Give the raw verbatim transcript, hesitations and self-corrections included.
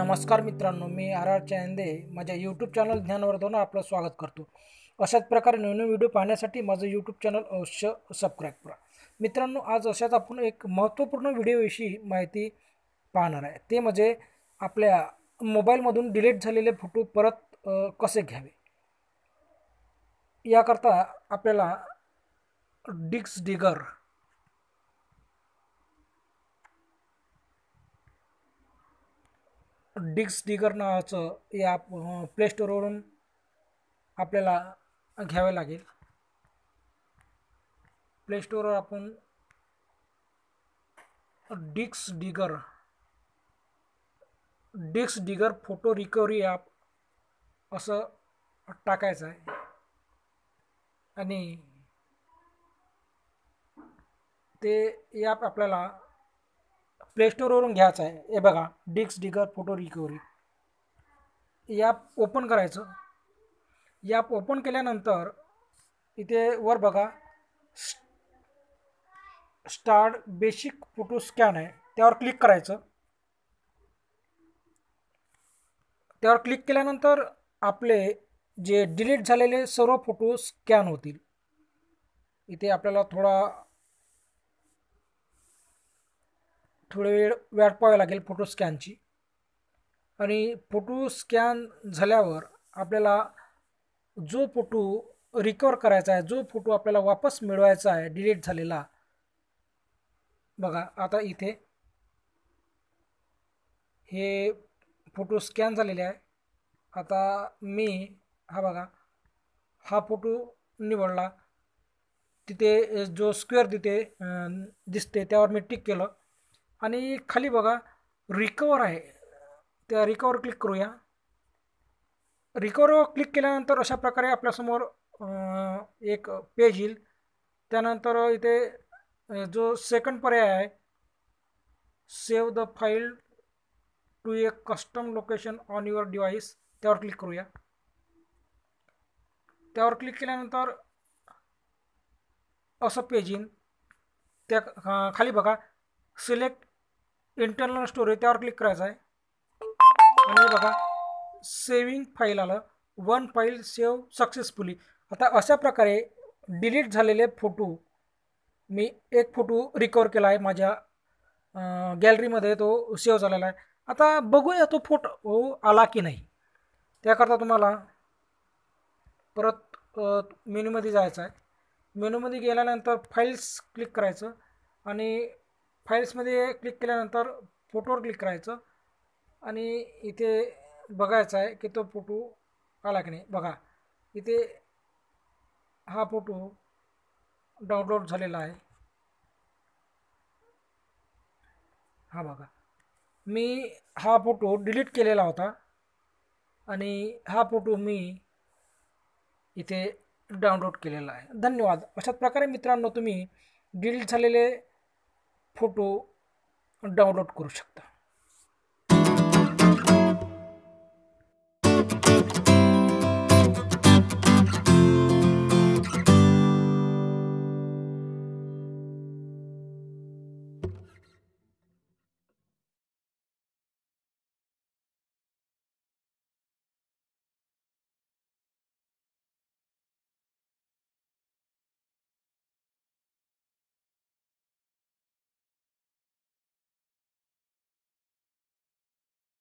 नमस्कार मित्रांनो, मी R R Chande माझ्या यूट्यूब चॅनल ज्ञानवर्धनवर आपलं स्वागत करतो। अशाच प्रकारे नवीन व्हिडिओ पाहण्यासाठी माझं यूट्यूब चॅनल अवश्य सबस्क्राईब करा। मित्रांनो, आज अशाच आपण एक महत्त्वपूर्ण व्हिडिओविषयी माहिती पाहणार आहे, ते म्हणजे आपल्या मोबाईलमधून डिलीट झालेले फोटो परत कसे घ्यावे। याकरता आपल्याला डिक्स डिगर डिक्स डिगर नावाचं ॲप प्ले स्टोरवरून आपल्याला घ्यावे लागेल। प्ले स्टोरवर आपण डिक्स डिगर डिक्स डिगर फोटो रिकव्हरी ॲप असं टाकायचं आहे आणि ते ॲप आपल्याला प्ले स्टोरवरून घ्यायचं आहे। हे बघा, DiskDigger photo recovery app open करायचं। ॲप ओपन केल्यानंतर इथे वर बघा स्टार्ट बेसिक फोटो स्कॅन आहे, त्यावर क्लिक करायचं। त्यावर क्लिक केल्यानंतर आपले जे डिलीट झालेले सर्व फोटो स्कॅन होतील। इथे आपल्याला थोडा थोडा वेळ वाट पाहावी लागेल फोटो स्कॅनची। आणि फोटो स्कॅन झाल्यावर आपल्याला जो फोटो रिकवर करायचा आहे, जो फोटो आपल्याला वापस मिळवायचा आहे डिलीट झालेला, बघा आता इथे हे फोटो स्कॅन झालेले आहे। आता मी हा बघा हा फोटो निवडला, तिथे जो स्क्वेअर तिथे दिसते त्यावर मी टिक केलं आणि खाली बघा रिकवर आहे, त्या रिकवर क्लिक करूया। रिकवर क्लिक केल्यानंतर अशा प्रकारे आपल्यासमोर एक पेज येईल। त्यानंतर इथे जो सेकंड पर्याय आहे, save the file to a custom location on your device, त्यावर क्लिक करूया। त्यावर क्लिक केल्यानंतर असं पेज येईल। त्या खाली बघा सिलेक्ट इंटरनल स्टोरेज, त्यावर क्लिक करायचं आहे आणि बघा सेविंग फाईल आलं, वन फाईल सेव्ह सक्सेसफुली। आता अशा प्रकारे डिलीट झालेले फोटो मी एक फोटो रिकवर केला आहे, माझ्या गॅलरीमध्ये तो सेव्ह झालेला आहे। आता बघूया तो फोटो आला की नाही। त्याकरता तुम्हाला परत मेनूमध्ये जायचं आहे। मेनूमध्ये गेल्यानंतर फाईल्स क्लिक करायचं आणि फाईल्समध्ये क्लिक केल्यानंतर फोटोवर क्लिक करायचं आणि इथे बघायचं आहे की तो फोटो आला की नाही। बघा इथे हा फोटो डाउनलोड झालेला आहे। हा बघा, मी हा फोटो डिलीट केलेला होता आणि हा फोटो मी इथे डाउनलोड केलेला आहे। धन्यवाद। अशाच प्रकारे मित्रांनो तुम्ही डिलीट झालेले फोटो डाउनलोड करू शकता।